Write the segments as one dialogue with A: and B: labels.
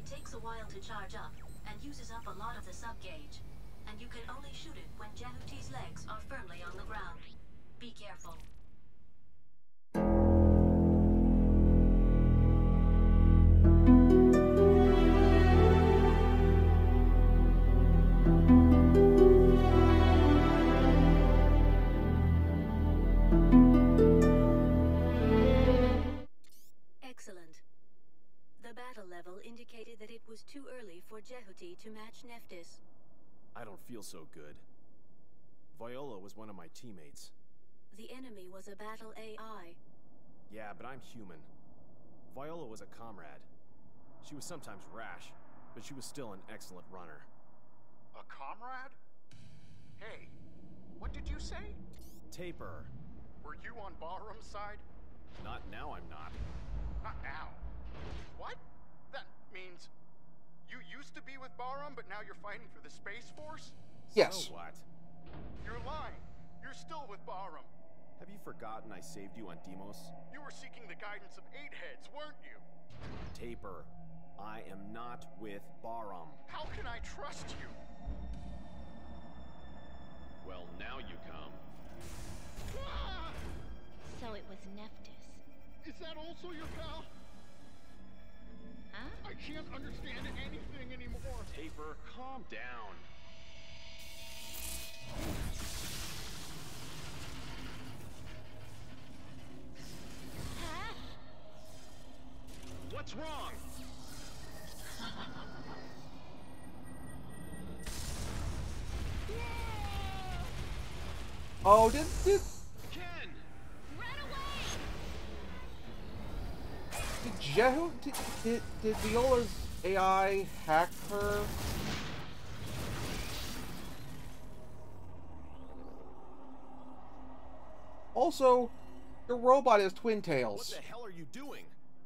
A: takes a while to charge up and uses up a lot of the sub-gauge. And you can only shoot it when Jehuti's legs are firmly on the ground. Be careful. Excellent. The battle level indicated that it was too early for Jehuti to match Nephthys.
B: I don't feel so good. Viola was one of my teammates.
A: The enemy was a battle AI.
B: Yeah, but I'm human. Viola was a comrade. She was sometimes rash, but she was still an excellent runner.
C: A comrade? Hey, what did you say?
B: Taper.
C: Were you on Bahram's side?
B: Not now, I'm not.
C: Not now. What? That means you used to be with Bahram, but now you're fighting for the Space Force?
D: Yes.
B: So what?
C: You're lying. You're still with Bahram.
B: Have you forgotten I saved you on Deimos?
C: You were seeking the guidance of Eight Heads, weren't you?
B: Taper, I am not with Bahram.
C: How can I trust you?
B: Well, now you come.
C: Ah!
E: So it was Nephthys.
C: Is that also your pal?
E: Huh?
C: I can't understand anything anymore.
B: Taper, calm down.
E: Huh?
B: What's wrong?
D: Oh, did
B: Ken!
E: Run away!
D: Jehu did Viola's AI hack her? Also, the robot has twin
B: What
D: tails.
B: the hell are you doing?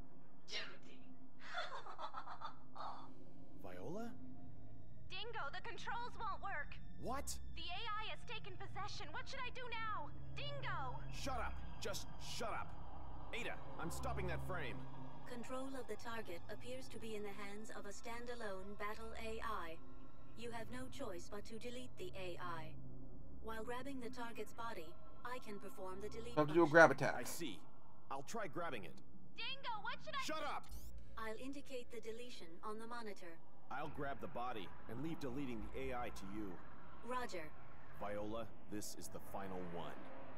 B: Viola?
E: Dingo, the controls won't work.
B: What?
E: The AI has taken possession. What should I do now? Dingo!
B: Shut up! Just shut up! Ada, I'm stopping that frame.
A: Control of the target appears to be in the hands of a standalone battle AI. You have no choice but to delete the AI. While grabbing the target's body, I can perform the delete
D: I have to do a
A: function.
D: grab attack.
B: I see. I'll try grabbing it.
E: Dingo, what should I...
B: Shut up!
A: I'll indicate the deletion on the monitor.
B: I'll grab the body and leave deleting the AI to you.
A: Roger.
B: Viola, this is the final one.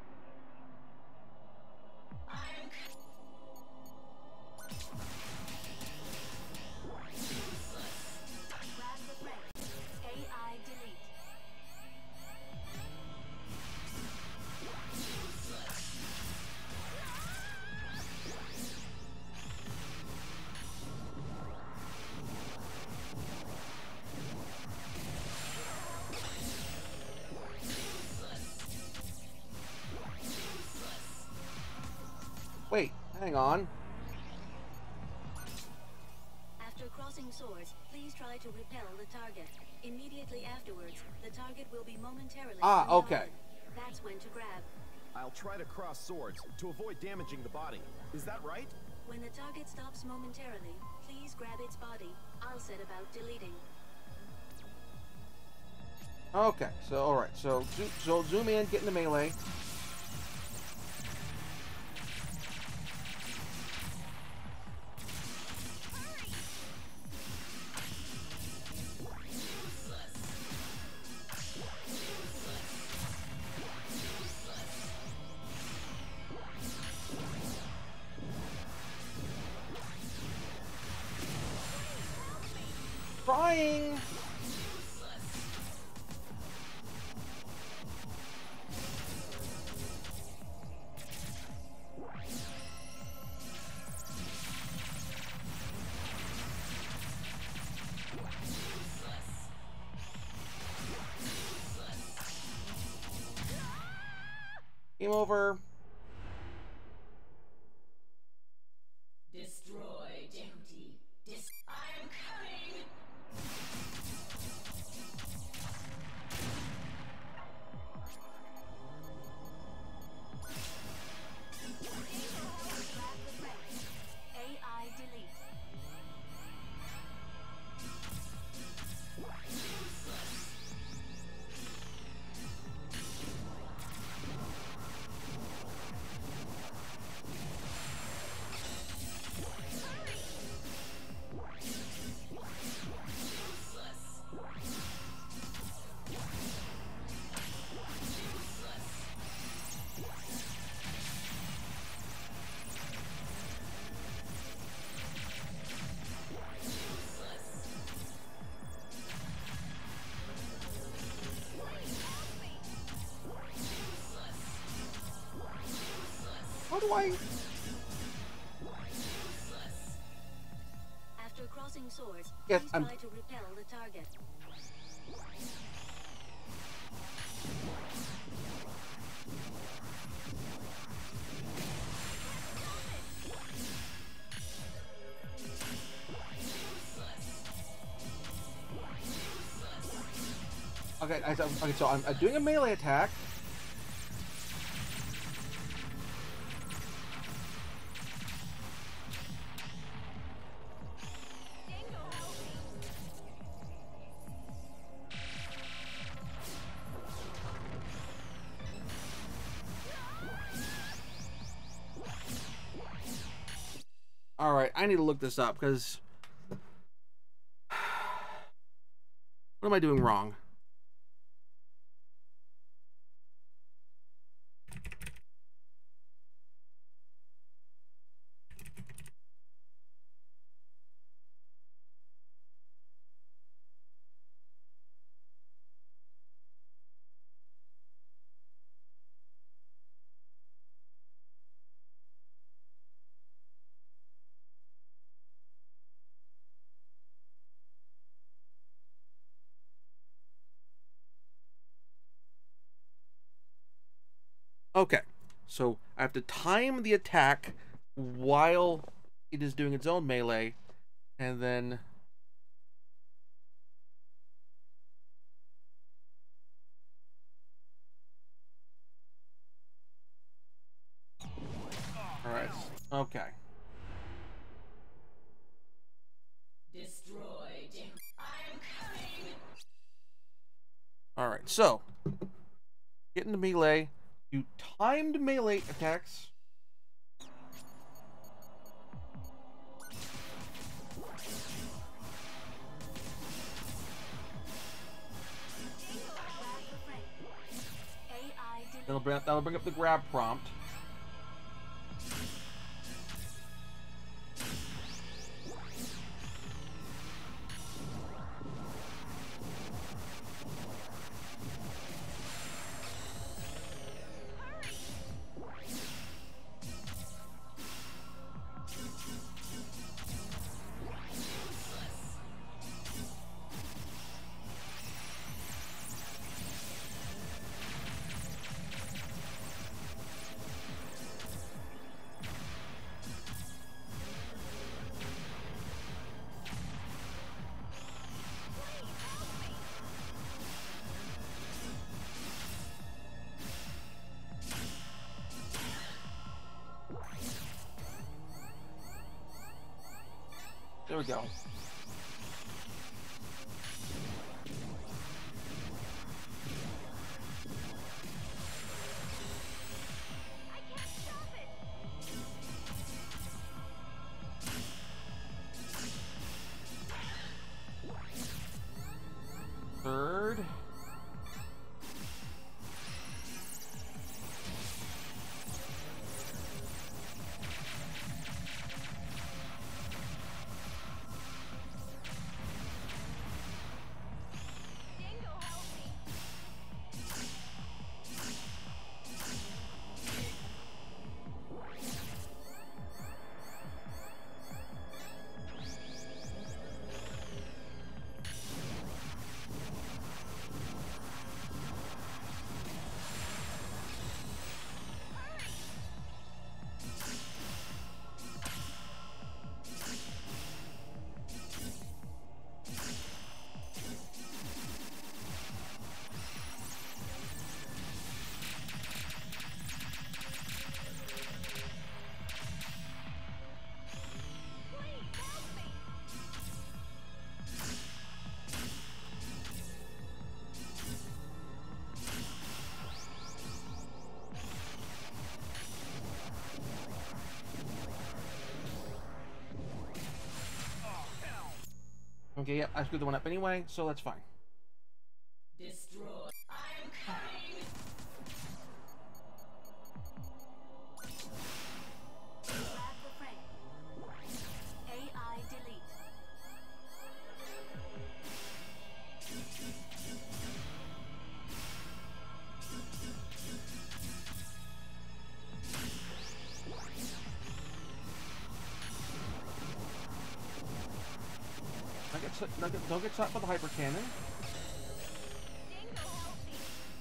A: Grab the frame. AI delete.
D: Wait, hang on.
A: After crossing swords, please try to repel the target. Immediately afterwards, the target will be momentarily
D: Okay.
A: unbound. That's when to grab.
B: I'll try to cross swords to avoid damaging the body. Is that right?
A: When the target stops momentarily, please grab its body. I'll set about deleting.
D: Okay, so alright, so zoom in, get in the melee. Trying! Game over.
F: Destroy Jehuti. I'm coming!
A: AI delete.
D: I?
A: After crossing swords,
D: Yes,
A: please
D: I'm.
A: try to repel the target.
D: Okay, okay, so I'm doing a melee attack. All right, I need to look this up because what am I doing wrong? Okay, so I have to time the attack while it is doing its own melee, and then all right. Okay.
F: Destroyed. I'm coming.
D: All right. So get into melee. Do timed melee attacks. That'll bring up the grab prompt. There we go. Third. Okay, yep, I screwed the one up anyway, so that's fine.
F: Destroy. I'm coming.
A: Grab the frame. AI delete.
D: don't get shot by the hyper cannon.
E: Dingo, help me.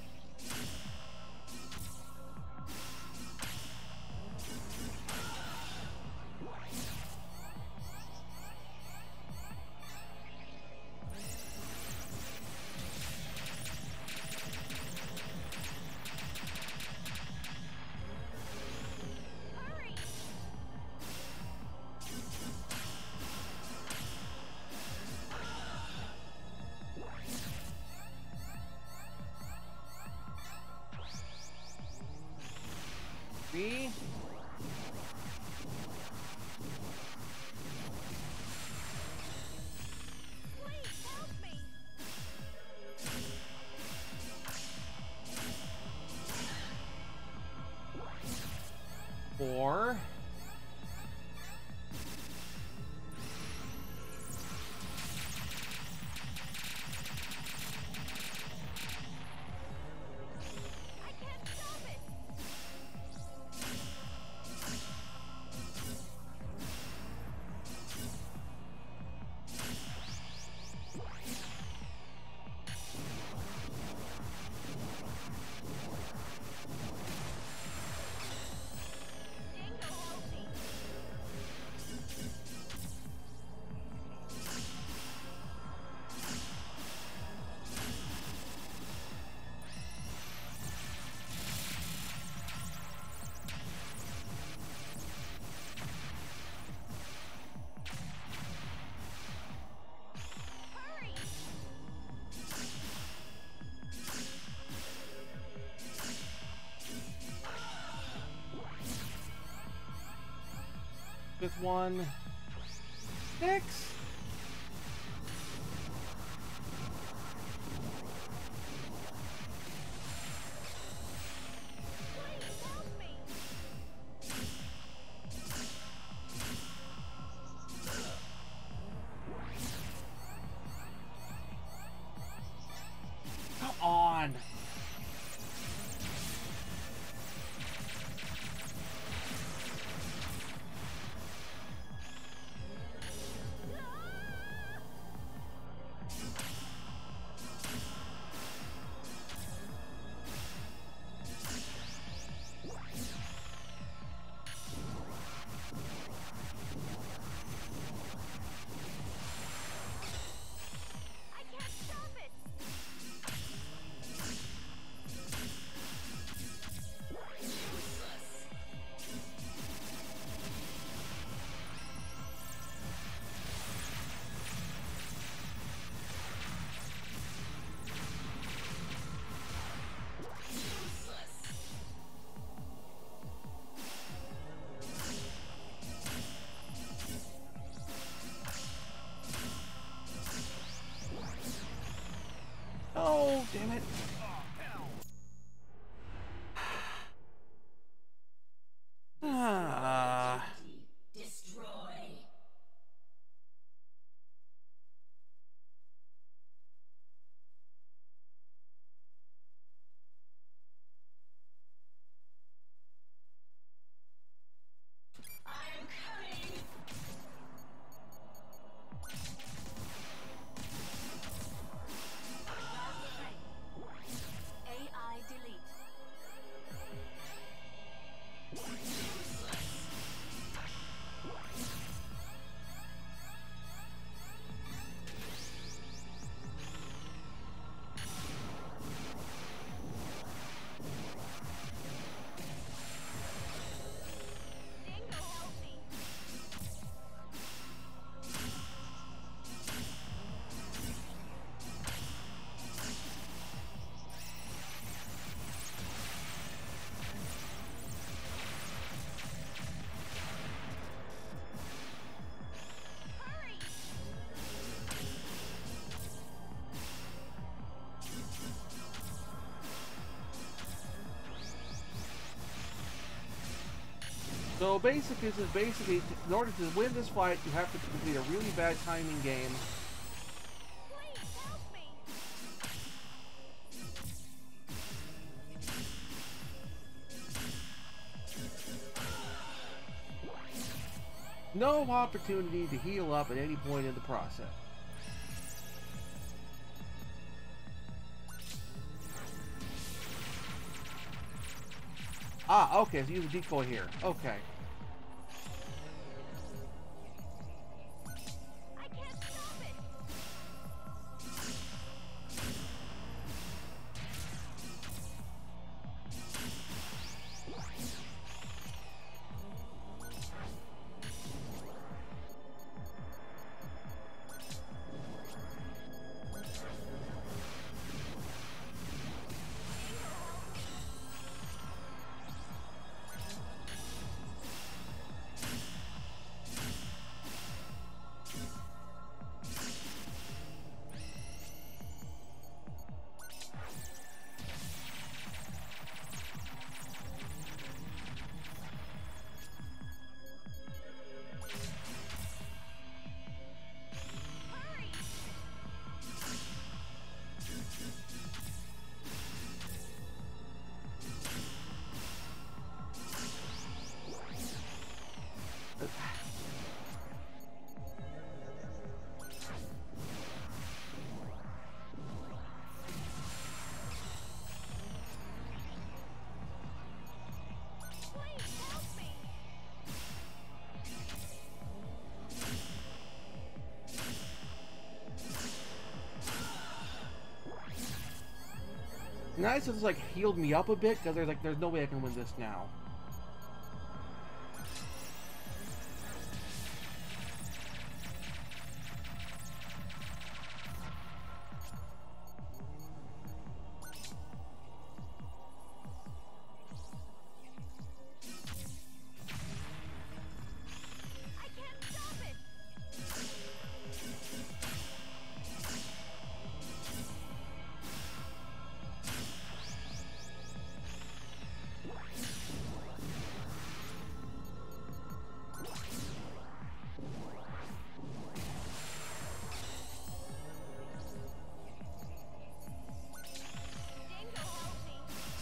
D: 3.
E: Please help me.
D: 4.
E: I can't stop it.
D: 5th one. 6.
E: Please help me.
D: Come on.
E: I can't stop it.
D: Oh, damn it. Ah.
F: Destroy. I'm coming.
A: AI delete.
E: Dingo, help me. Hurry.
D: So basically, this is basically, in order to win this fight, you have to complete a really bad timing game.
E: Please help me.
D: No opportunity to heal up at any point in the process. Ah, okay, so use a decoy here. Okay.
E: I can't stop it.
D: Nice, it's like healed me up a bit because there's no way I can win this now.
E: I can't stop it. Dingo, help me.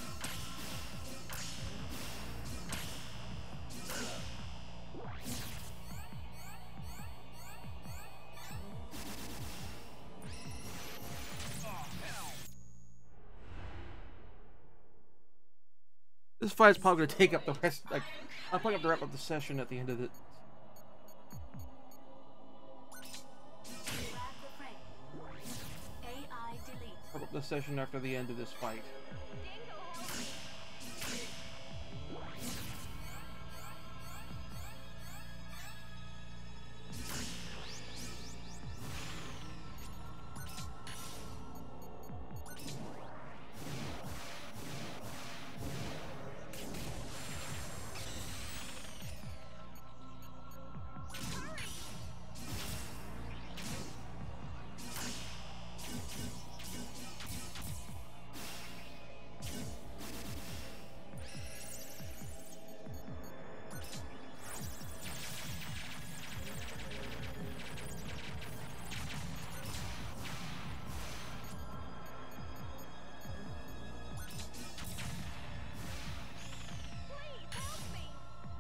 D: This fight is probably gonna take up the rest. Like, I'm probably gonna have to wrap up the session at the end of it.
A: Grab the frame. AI delete.
D: Wrap up the session after the end of this fight.
E: Dingo, help me. Please help me.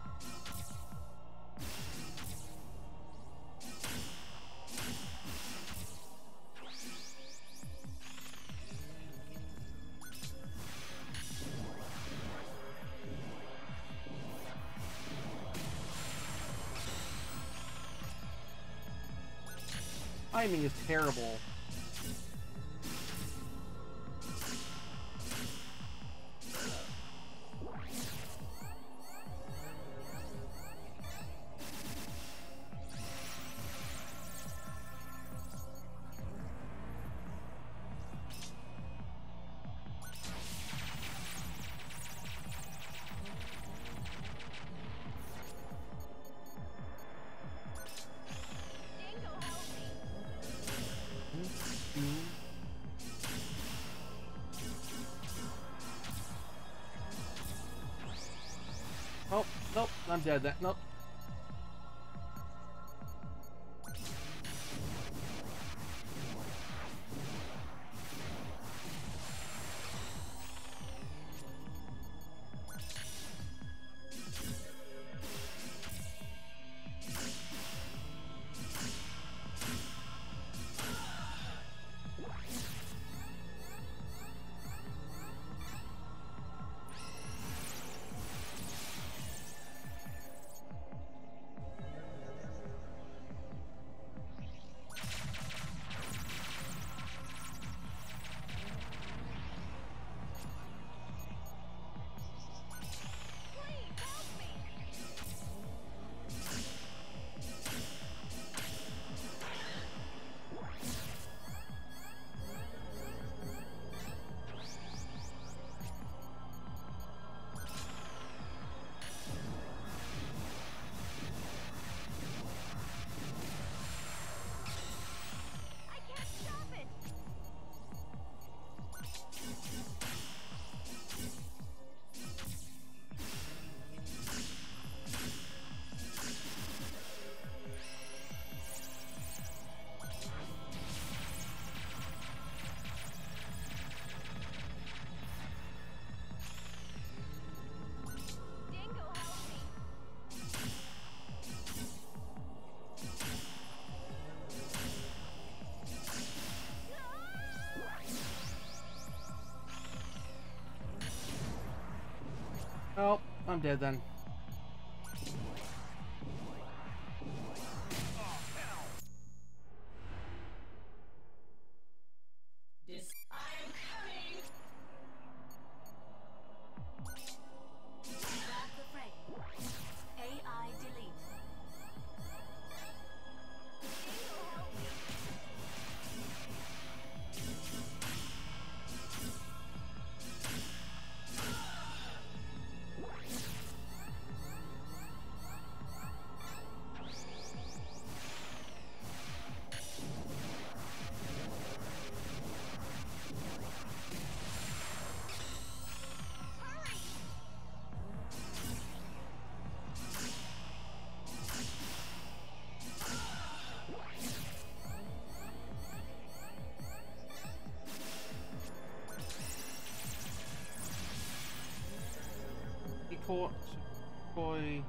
D: Timing is terrible.
E: Dingo, help me.
D: Oh, nope, I'm dead. That nope. I'm dead then.
F: I'm coming.
A: Grab the frame. AI delete.
D: Boy.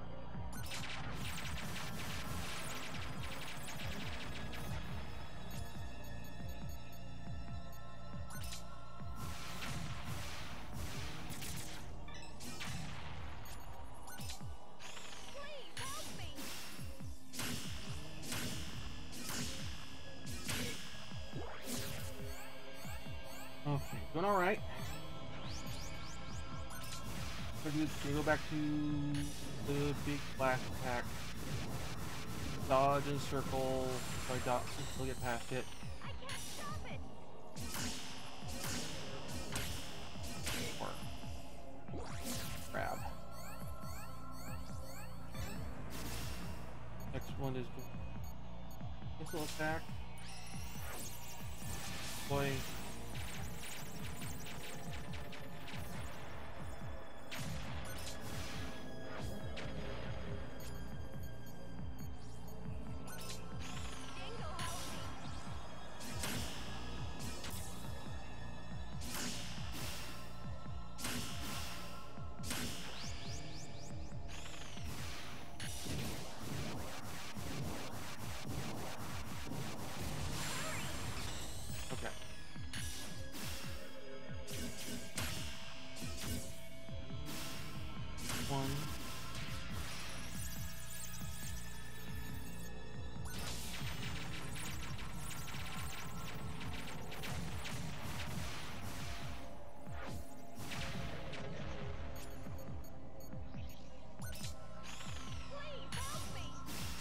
D: Okay, doing all right. Can we go back to the big blast attack? Dodge and circle. So I dodge until I get past it.
E: I can't stop it.
D: Or grab. Next one is missile attack. Boy. Okay. One.
E: Please help me.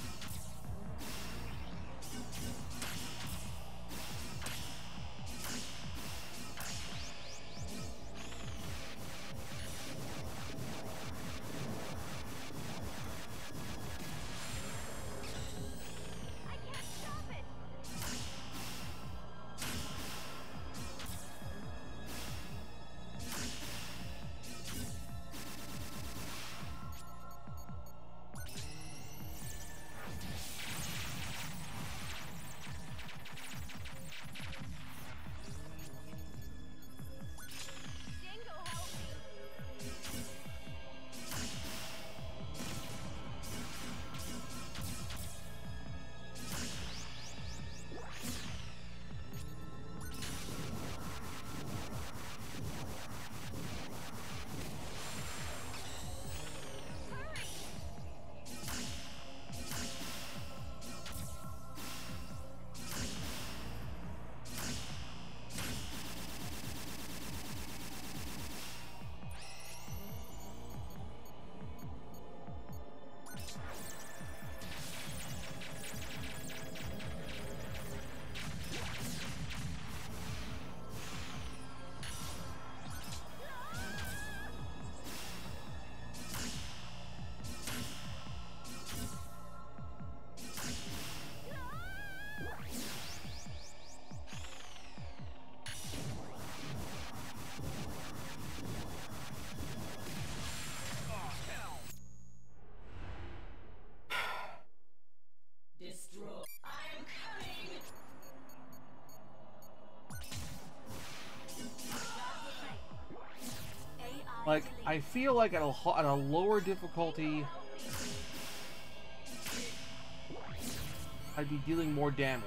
E: I can't stop it. Dingo, help me.
F: Destroy. I'm coming.
A: AI
D: Like,
A: delete.
D: I feel like at a lower difficulty, I'd be dealing more damage.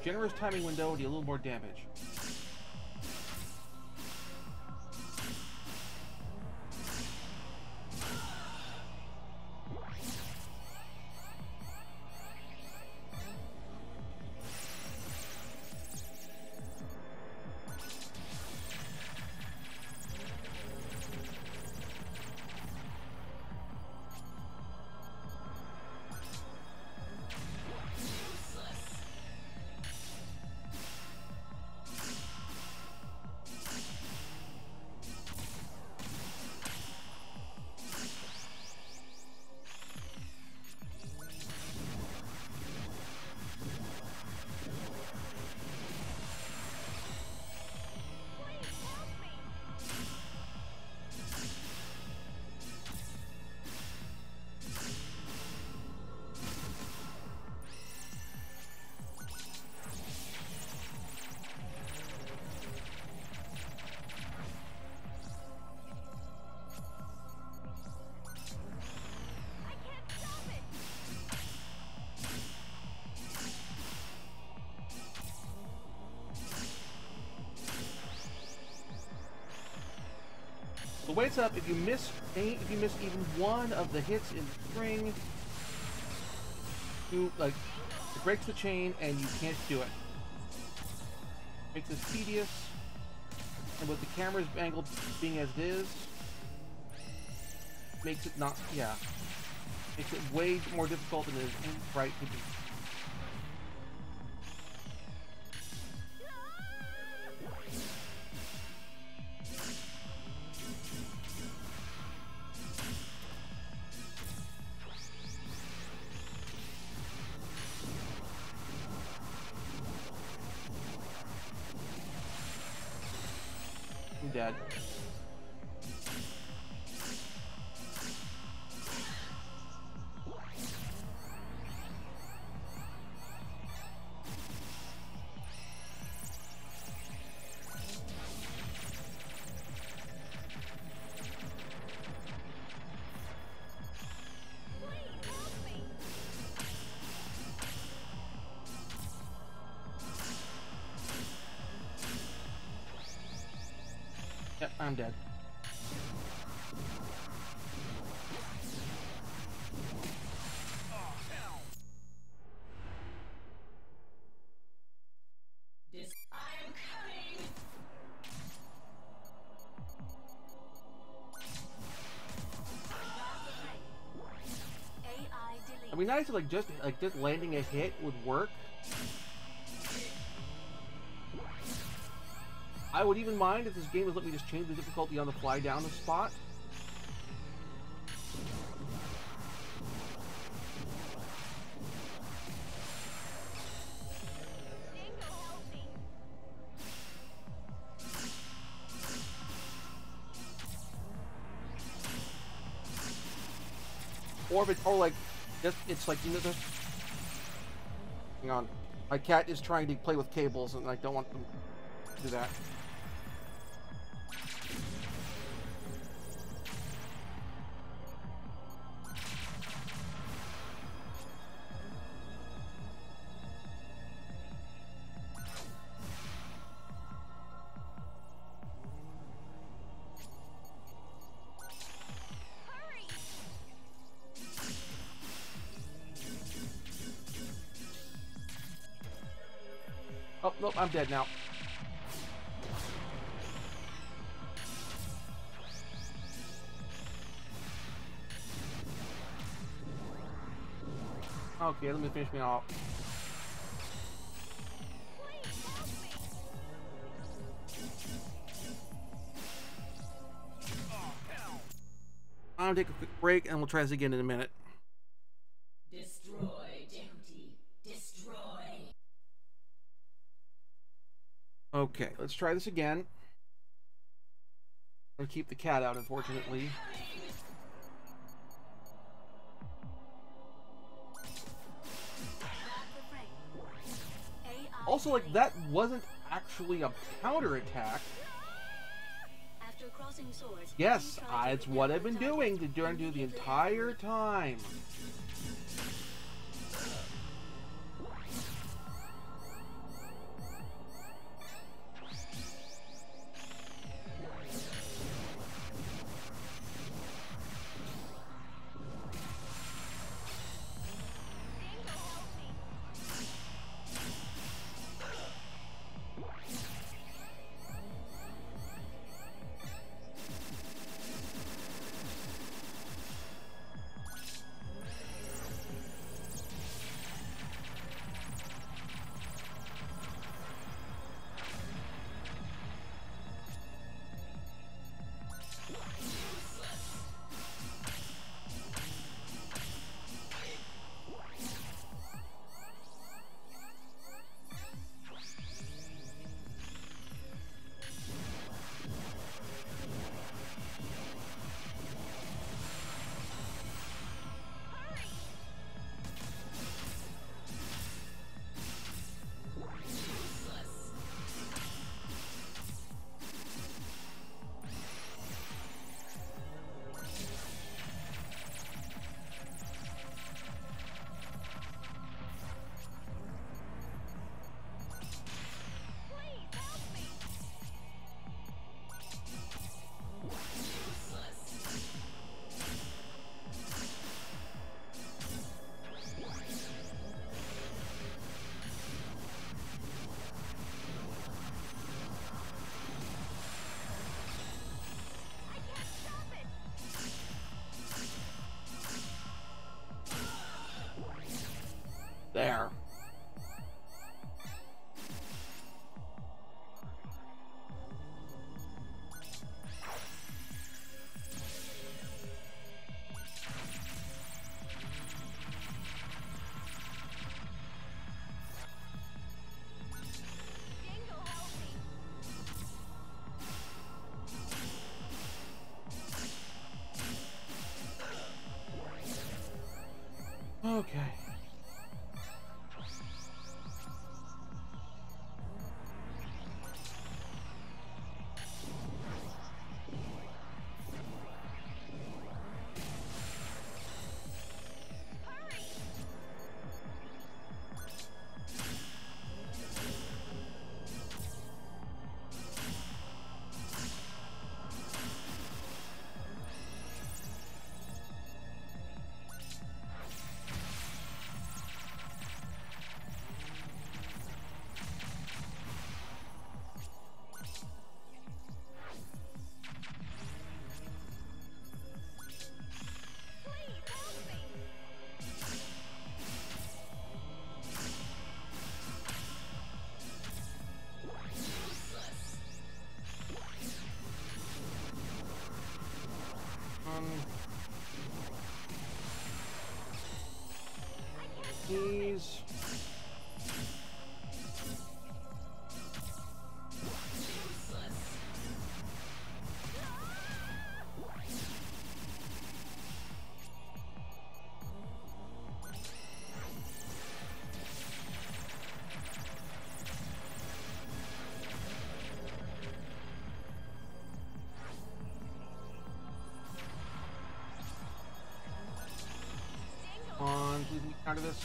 D: generous timing window to deal a little more damage. The way it's up, if you miss even one of the hits in the string, it breaks the chain and you can't do it. Makes it tedious, and with the camera's angled being as it is, makes it way more difficult than it is right to do. I'm dead. Yep, I'm dead.
F: I'm coming.
A: AI delete.
D: It'd be nice if just landing a hit would work. I would even mind if this game would let me just change the difficulty on the fly down the spot. Hang on. My cat is trying to play with cables and I don't want them to do that. Oh, nope, I'm dead now. Okay, let me finish me off. I'm gonna take a quick break and we'll try this again in a minute.
F: Destroy, Deputy. Destroy.
D: Okay, let's try this again. I'm gonna keep the cat out, unfortunately. Also, like, that wasn't actually a counterattack.
A: After crossing swords,
D: Yes, it's what I've been doing during the entire time. There.
E: Dingle, help me.
D: Okay.
E: Please help me.
D: Please. Come on, please get out of this.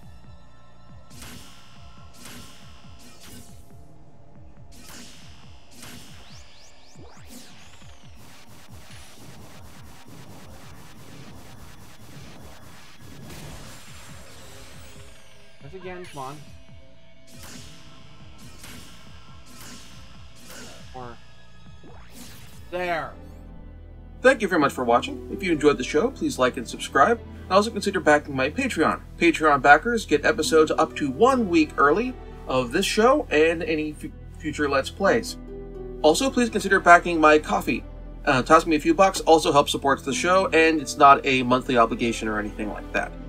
D: Once again, come on. Or there.
G: Thank you very much for watching. If you enjoyed the show, please like and subscribe. And also consider backing my Patreon. Patreon backers get episodes up to 1 week early of this show and any future Let's Plays. Also, please consider backing my Ko-fi. Toss me a few bucks also helps support the show, and it's not a monthly obligation or anything like that.